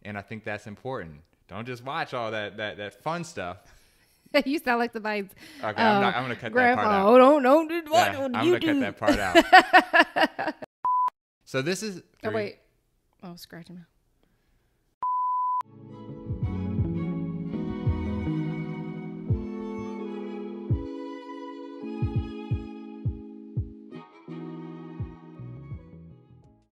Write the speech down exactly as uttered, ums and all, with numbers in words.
And I think that's important. Don't just watch all that that, that fun stuff. You sound like somebody's Okay, uh, I'm, not, I'm going to cut grandma. that part out. Oh, don't, don't do what Yeah, on I'm going to cut that part out. So this is... Oh, wait. Oh, scratching my...